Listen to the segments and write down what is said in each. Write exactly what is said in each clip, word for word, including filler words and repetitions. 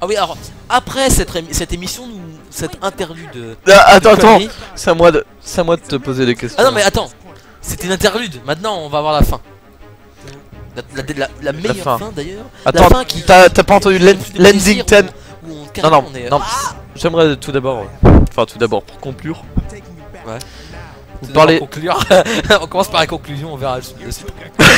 Ah oui, alors après cette, cette émission, nous, cette interlude. Ah, attends, de attends, conneries- c'est à moi de, c'est à moi de te poser des questions. Ah non, mais attends, c'était une interlude. Maintenant, on va voir la fin. La, la, la, la meilleure fin. fin, d'ailleurs. Attends, La fin qui. t'as t'as pas entendu qui- l'end- qui fait plaisir, l'ending theme? où- où on- Non, carrément, non, on est- non. Ah J'aimerais tout d'abord, euh, enfin tout d'abord pour conclure. Ouais. Vous Tout parlez, d'abord conclure. On commence par la conclusion, on verra la suite.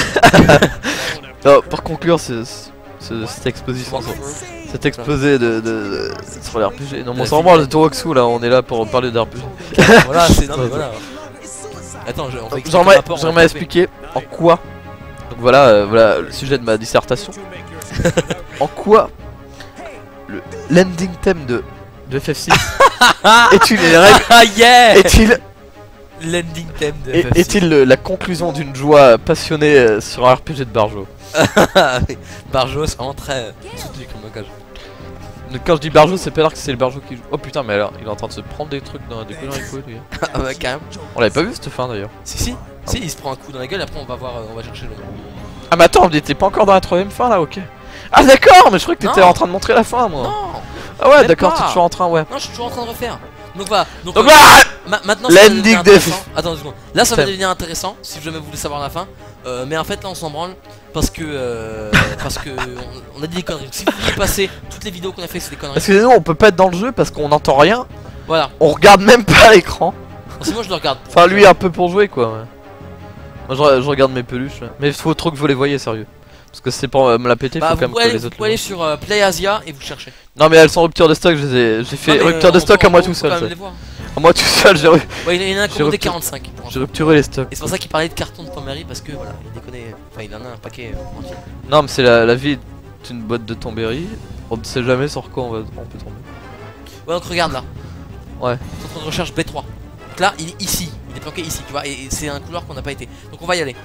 non, pour conclure ce- ce- cette exposition, cet exposé de, de, de sur les R P G. Non, De bon, la c'est vraiment le Toroxu là, on est là pour parler de R P G. Voilà, c'est. Non, mais voilà. Attends, je, on va expliquer J'aimerais le rapport j'aimerais entre les- expliquer en quoi. Donc voilà, euh, voilà le sujet de ma dissertation. En quoi le l'ending theme de, de F F six est-il les règles Ah yeah. est-il L'ending theme de est- F F six. est-il le- la conclusion d'une joie passionnée euh, sur un R P G de Barjo? Ah oui. Barjo, c'est vraiment très soutenu comme langage. Donc quand je dis Barjo, c'est pas dire que c'est le Barjo qui joue. Oh putain, mais alors il est en train de se prendre des trucs dans des conneries quoi, lui. Ah bah carrément. On l'avait pas vu cette fin d'ailleurs. Si si. Si, il se prend un coup dans la gueule, après on va voir, euh, on va chercher le. Ah mais attends, on était pas encore dans la troisième fin là, ok. Ah d'accord, mais je crois que t'étais Non. en train de montrer la fin moi. Non. Ah ouais, même d'accord, pas. t'es toujours en train, ouais. Non, je suis toujours en train de refaire. Donc voilà. Donc, Donc euh, là, ma- maintenant, ça va l'ending devenir de- intéressant. Attends une seconde. Là, ça va Thème. devenir intéressant si jamais vous voulez savoir la fin. Euh, mais en fait, là, on s'en branle parce que euh, parce que on, on a dit des conneries. Si vous voulez passer toutes les vidéos qu'on a fait, c'est des conneries. parce que nous on peut pas être dans le jeu parce qu'on n'entend rien. Voilà. On regarde même pas l'écran. C'est moi, je le regarde. Enfin lui un peu pour jouer quoi. Ouais. Moi je, re- je regarde mes peluches. Là. Mais il faut trop que vous les voyez sérieux. Parce que c'est pour euh, me la péter, Bah, faut vous quand même pouvez que aller, les vous autres. pouvez le aller sur euh, Play Asia et vous cherchez. voient. Non mais elles sont en rupture de stock, je les ai- j'ai fait Non, mais, rupture euh, de on stock peut- à moi on tout peut seul. quand même ça. les voir. À moi tout seul j'ai re- Ouais, il y en a un J'ai commandé rupturé- quarante-cinq. pour j'ai l'instant. rupturé les stocks. Et c'est pour ça qu'il parlait de carton de Tomery parce que voilà, il déconnait. Enfin, il en a un paquet euh, entier. Non mais c'est la, la vie est une boîte de Tombéry. On ne sait jamais sur quoi on, va, on peut tomber. Ouais, donc regarde là. Ouais. Centre de recherche B trois. Donc là, il est ici. Il est planqué ici, tu vois. Et, et c'est un couloir qu'on n'a pas été. Donc on va y aller.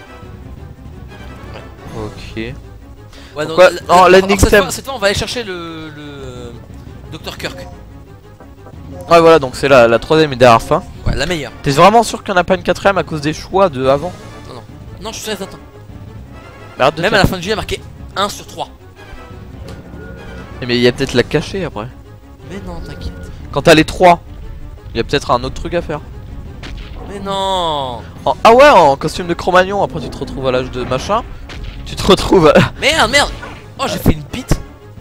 Ok. Ouais, donc, Pourquoi- la- non, la- l'ending cette theme. fois, cette fois, on va aller chercher le, le docteur Kirk. Ouais voilà donc c'est la, la troisième et dernière fin. Ouais, la meilleure. T'es vraiment sûr qu'il n'y en a pas une quatrième à cause des choix de avant? Non, je suis certain. Mais arrête de Même à faire- la fin du jeu, il y a marqué un sur trois. Eh, mais il y a peut-être la cachée après. Mais non, t'inquiète. Quand t'as les trois, il y a peut-être un autre truc à faire. Mais non. En- ah ouais, en costume de Cro-Magnon, après tu te retrouves à l'âge de machin. Tu te retrouves à... Merde, merde. Oh, j'ai fait une bite.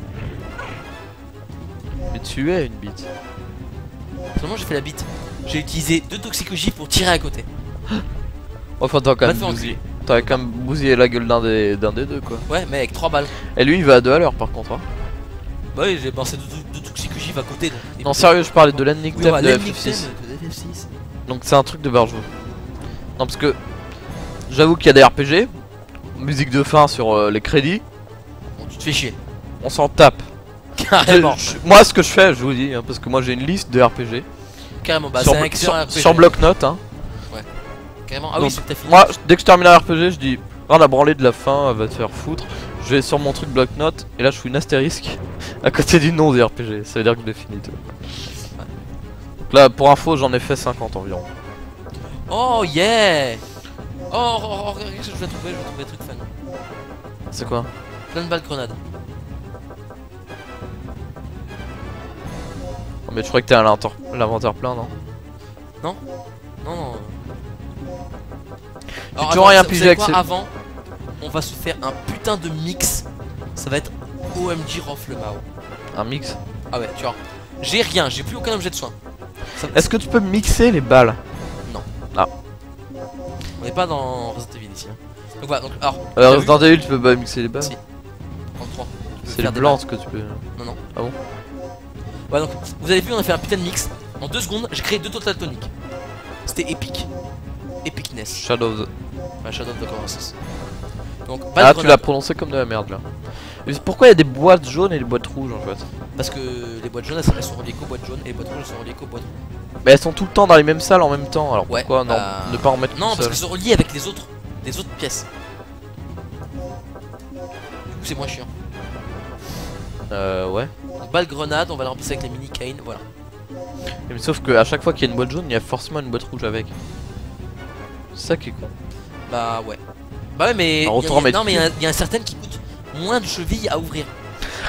Mais tu es une bite. Seulement, j'ai fait la bite. J'ai utilisé deux toxicologies pour tirer à côté. Enfin t'as quand Va même te faire bousillé. T'as quand même bousillé la gueule d'un des, d'un des deux quoi. Ouais, mais avec trois balles. Et lui il va à deux à l'heure par contre hein. Bah oui, j'ai pensé deux, deux toxicologies à côté. Donc, Non sérieux, je parlais de l'ending Oui, theme bah, de l'ending F F theme six. de F F six. Donc c'est un truc de barjou. Non parce que j'avoue qu'il y a des R P G, musique de fin sur euh, les crédits, Bon, tu te fais chier. on s'en tape. Carrément. Je- je- moi ce que je fais, je vous dis, hein, parce que moi j'ai une liste de R P G Carrément, bah sur, c'est un blo- excellent sur, R P G. sur bloc-notes. Hein. Carrément. Ah Donc, oui, c'est que t'as fini. Moi dès que je termine un R P G, je dis rien à branler de la fin, elle va te faire foutre. Je vais sur mon truc bloc-notes et là je fais une astérisque à côté du nom des R P G, ça veut dire que je l'ai fini tout. Donc là pour info j'en ai fait cinquante environ. Oh yeah. Oh, oh, oh, regarde ce que je vais trouver, je vais trouver des trucs fun. C'est quoi? Plein de balles grenades. Oh, mais je croyais que t'es à l'inventaire l'inventaire plein non? Non, non. J'ai toujours rien pigé avec quoi, ces- avant, on va se faire un putain de mix. Ça va être O M G Rofle Mao. Un mix? Ah ouais, tu vois. J'ai rien, j'ai plus aucun objet de soin. Ça- Est-ce que tu peux mixer les balles? On n'est pas dans Resident Evil ici. hein. Donc voilà, donc alors. Euh, t'as Resident Evil tu peux pas mixer les balles? Si. trente-trois. Tu peux C'est le faire des blanc balles. ce que tu peux... Non, non. Ah bon? Ouais, donc vous avez vu, on a fait un putain de mix. En deux secondes, j'ai créé deux Total Tonic. C'était épique. Epicness. Shadow of the... Ouais, Shadow of the Colossus. Donc, Ah balle tu grenade. l'as prononcé comme de la merde là. Mais pourquoi il y a des boîtes jaunes et des boîtes rouges en fait? Parce que les boîtes jaunes elles sont reliées qu'aux boîtes jaunes et les boîtes rouges elles sont reliées qu'aux boîtes rouges. Mais elles sont tout le temps dans les mêmes salles en même temps, alors Ouais, pourquoi non, bah, ne pas en mettre Non, une parce seule? qu'elles sont reliées avec les autres, les autres pièces. Du coup, c'est moins chiant. Euh ouais. Donc, balle grenade, on va la remplacer avec les mini Kane, voilà. Mais sauf que à chaque fois qu'il y a une boîte jaune, il y a forcément une boîte rouge avec. C'est ça qui est con. Bah ouais. Bah ouais, mais Alors, il y a- autant il y a- mettre non, mais il y, a- il y a certaines qui coûtent moins de chevilles à ouvrir.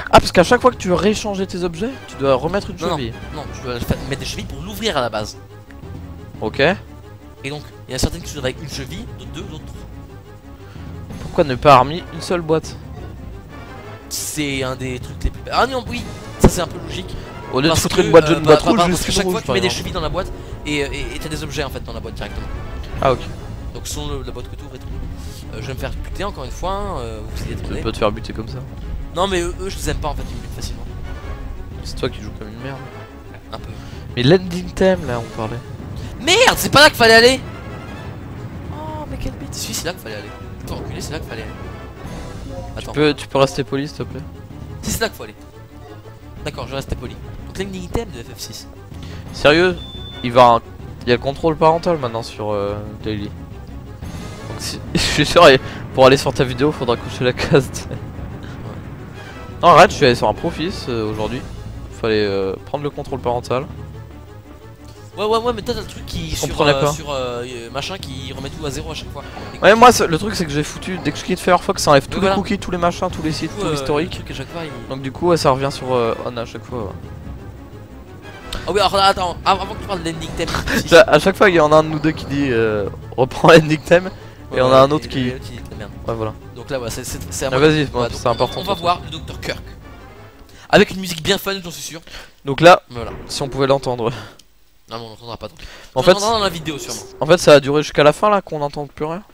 Ah, parce qu'à chaque fois que tu veux réchanger tes objets, tu dois remettre une Non, non. cheville. Non, tu dois fa- mettre des chevilles pour l'ouvrir à la base. Ok. Et donc, il y a certaines qui s'ouvrent avec une cheville, d'autres deux, d'autres trois. Pourquoi ne pas avoir mis une seule boîte? C'est un des trucs les plus. Ah non, oui, ça c'est un peu logique. Au lieu de Parce foutre que, une boîte euh, jaune, une bah, boîte bah, rouge, bah, juste parce que une chaque rouge, fois tu par mets des exemple. chevilles dans la boîte et et- et t'as des objets en fait dans la boîte directement. Ah ok. Donc selon le- la boîte que tu ouvres et tout. Euh, je vais me faire buter encore une fois, hein, euh, vous êtes Tu désolé. peux te faire buter comme ça. Non mais eux, eux, je les aime pas en fait, ils me butent facilement. C'est toi qui joues comme une merde. Un peu. Mais l'ending theme là, on parlait. Merde, c'est pas là qu'il fallait aller. Oh mais quelle bête. Si, c'est là qu'il fallait aller. Toi reculer, c'est là qu'il fallait aller. Tu Attends. peux, tu peux rester poli s'il te plaît. Si, c'est là qu'il faut aller. D'accord, je reste poli. Donc l'ending item de F F six. Sérieux, il va. Il y a le contrôle parental maintenant sur euh, Daily. Donc si... je suis sûr, et pour aller sur ta vidéo, faudra cocher la case. t'sais. Non, arrête, je suis allé sur un profil euh, aujourd'hui. Fallait euh, prendre le contrôle parental. Ouais ouais ouais mais toi t'as le truc qui sur, comprenais euh, pas. sur euh, euh, machin qui remet tout à zéro à chaque fois. Et Ouais, moi c'est- le truc c'est que j'ai foutu, dès que je quitte Firefox, ça enlève tous Oui, les voilà. cookies, tous les machins, tous les sites, du coup, tout euh, le l'historique. truc à chaque fois, il- Donc du coup, ouais, ça revient sur euh, on à chaque fois. Ouais. Ah oui alors attends, av- avant que tu parles de l'ending theme. Ça, à chaque fois, il y en a un de nous deux qui dit euh, reprends l'ending theme. Et on a un autre qui- et l'autre dit de la merde. Ouais, voilà. Donc là, ouais, c'est c'est- c'est à Ah, moi. vas-y, Voilà, bon, donc c'est important. On va ton voir le docteur Kirk. Avec une musique bien fun, j'en suis sûr. truc. Donc là, Voilà. si on pouvait l'entendre. Non, mais on n'entendra pas. Donc. En On fait, l'entendra dans la vidéo sûrement. en fait, ça a duré jusqu'à la fin là qu'on n'entend plus rien.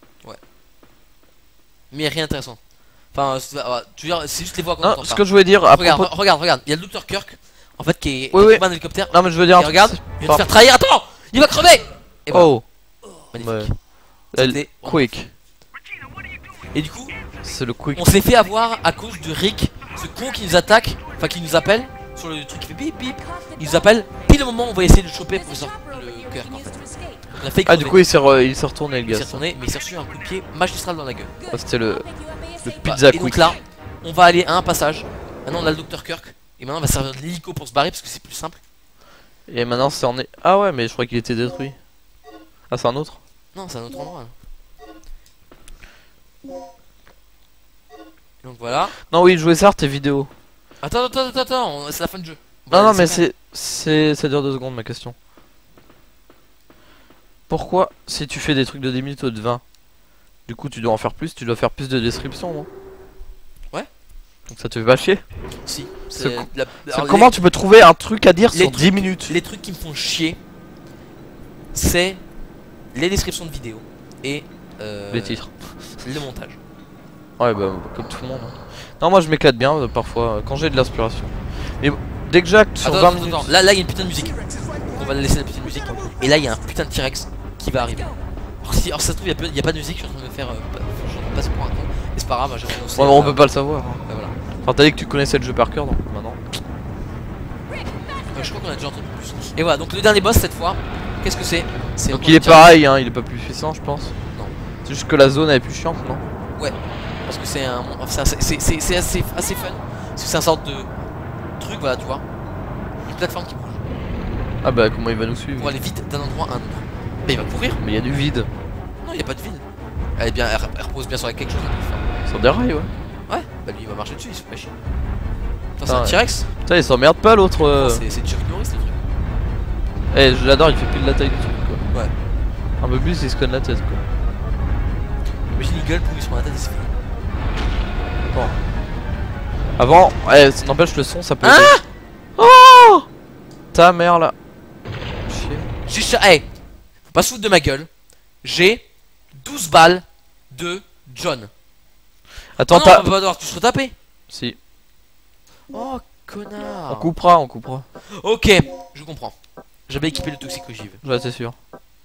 Mais rien d'intéressant. Enfin, c'est ah, tu veux dire, c'est juste les voix qu'on Non, entend ce pas. que je voulais dire à Regarde, propos. re- regarde, regarde. Il y a le docteur Kirk. En fait, qui est Oui, oui. en hélicoptère. Non, mais je veux dire. Et un regarde, truc- il va te faire trahir. Attends, il va crever. Et voilà. Oh, Magnifique. ouais. C'était Elle- Quick. Et du coup, C'est le quick. on s'est fait avoir à cause de Rick, ce con qui nous attaque, enfin qui nous appelle sur le truc qui fait bip bip. Il nous appelle pile au moment où on va essayer de le choper pour sortir le Kirk en fait. Donc on a fait Ah, du crever. coup, il s'est re- il s'est retourné le il s'est gars. retourné, mais il s'est reçu un coup de pied magistral dans la gueule. Ouais, C'était le, le Bah, pizza et donc quick. là, on va aller à un passage. Maintenant on a le docteur Kirk. Et maintenant on va servir de l'hélico pour se barrer parce que c'est plus simple. Et maintenant, c'est en est. Ah ouais, mais je crois qu'il était détruit. Ah, c'est un autre. Non, c'est un autre endroit. Là. Donc voilà. Non, oui, jouer ça, tes vidéos. Attends, attends, attends, attends, on- c'est la fin du jeu. On Non, va non, laisser mais faire. c'est. c'est. Ça dure deux secondes ma question. Pourquoi, si tu fais des trucs de dix minutes ou de vingt, du coup tu dois en faire plus, tu dois faire plus de description, non? Ouais. Donc ça te fait pas chier? Si. C'est c'est co- la- C'est alors, comment les- tu peux trouver un truc à dire les sur trucs- dix minutes? Les trucs qui me font chier, c'est les descriptions de vidéos et euh, Les titres. le montage. Ouais, bah, comme tout le monde. hein. Non, moi je m'éclate bien euh, parfois euh, quand j'ai de l'inspiration. Mais bon, dès que j'acte sur Attends, vingt attends, minutes. attends, là, là il y a une putain de musique. On va laisser la petite musique. Et là il y a un putain de T-Rex qui va arriver. Alors, si, alors ça se trouve, il n'y a, a pas de musique, je suis en train de me faire. Euh, pas- je suis en train de passer pour un con. Mais c'est pas grave, j'ai renoncé. Ouais, on à- peut pas le savoir. hein. Ouais, voilà. Enfin, t'as dit que tu connaissais le jeu par cœur, donc maintenant. Euh, je crois qu'on a déjà entendu plus. Et voilà, donc le dernier boss cette fois, qu'est-ce que c'est? C'est Donc encore il est le T-Rex. pareil, hein, il est pas plus puissant, je pense. Non. C'est juste que la zone elle est plus chiante, non? Parce que c'est un. c'est assez- C'est c'est- c'est assez, assez fun. Parce que c'est un sorte de truc, voilà, tu vois. Une plateforme qui bouge. Ah bah comment il va nous suivre? Pour aller vite d'un endroit à un autre. Mais il va courir. Mais il y a du vide. Non, il n'y a pas de vide. Elle, est bien, elle, elle repose bien sur quelque chose de plus fort. Sur des rails, ouais. Ouais, bah lui il va marcher dessus, il se fait pas chier. Attends, c'est Putain, un ouais. T-Rex. Putain, il s'emmerde pas l'autre. euh. C'est c'est Chuck Norris le truc. Eh, je l'adore, il fait pile la taille du truc, quoi. Ouais. Un peu plus, il se cogne la tête, quoi. Imagine il gueule pour lui sur la tête et c'est fini. Avant, ouais, ça n'empêche le son, ça peut. Hein? aider. Oh ta mère là. Chier. J'ai cha- hey, faut pas se foutre de ma gueule. J'ai douze balles de John. Attends, Oh non, t'as. on va pas devoir tous retaper. Si. Oh connard. On coupera, on coupera. Ok, je comprends. J'avais équipé le toxicogive. Ouais, c'est sûr.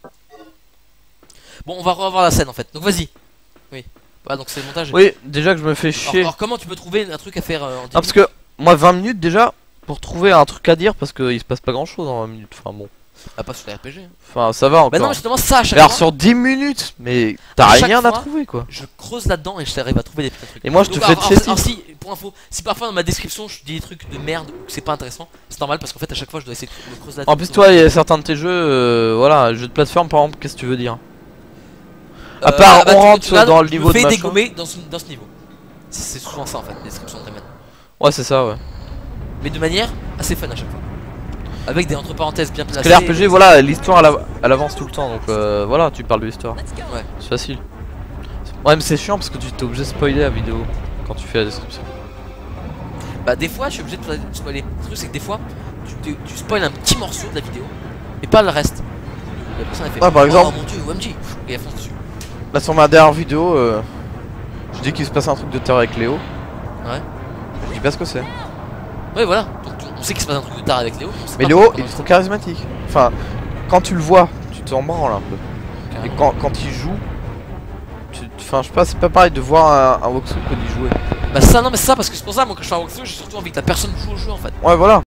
Bon, on va revoir la scène en fait. Donc vas-y. Oui. Voilà, donc c'est le montage. Oui, déjà que je me fais Alors, chier. alors, comment tu peux trouver un truc à faire euh, en dix Ah, parce que moi, vingt minutes déjà, pour trouver un truc à dire, parce qu'il se passe pas grand chose en vingt minutes. Enfin bon. Ah, pas sur les R P G. hein. Enfin, ça va encore. Bah non, mais justement, ça à chaque Mais alors fois, sur dix minutes, mais t'as À chaque rien à fois, trouver quoi. je creuse là-dedans et je t'arrive à trouver des petits trucs. Et moi je te Donc, fais alors, de alors, chez alors, si, pour info, si parfois dans ma description je dis des trucs de merde ou que c'est pas intéressant, c'est normal parce qu'en fait à chaque fois je dois essayer de me creuser la tête. En plus, toi, il y a certains de tes jeux, euh, voilà, jeux de plateforme par exemple, qu'est-ce que tu veux dire? à part, bah, on tu- rentre tu regardes, dans le je niveau me de fais machin. dégommer dans ce, dans ce niveau. C'est c'est souvent ça en fait, la description de Rayman. Ouais, c'est ça, ouais. Mais de manière assez fun à chaque fois. Avec des entre parenthèses bien placées. Parce que les R P G, voilà, l'histoire elle, av- elle avance tout le temps, donc euh, voilà, tu parles de l'histoire. Ouais. C'est facile. Ouais, mais c'est chiant parce que tu t'es obligé de spoiler la vidéo quand tu fais la description. Bah des fois je suis obligé de spoiler. Le truc c'est que des fois tu, tu spoil un petit morceau de la vidéo mais pas le reste. La personne a fait Ouais, par exemple. oh mon dieu O M G et elle fonce dessus. Là, sur ma dernière vidéo, euh, je dis qu'il se passe un truc de terreur avec Léo. Ouais. Je dis pas ce que c'est. Ouais voilà. Donc on sait qu'il se passe un truc de tard avec Léo. Mais Léo, il est trop charismatique. Enfin, quand tu le vois, tu t'en branles un peu. Et quand, quand il joue, tu, enfin, je sais pas, c'est pas pareil de voir un, un walkthrough que d'y jouer. Bah ça non mais ça parce que c'est pour ça moi quand je fais un walkthrough j'ai surtout envie que la personne joue au jeu en fait. Ouais, voilà.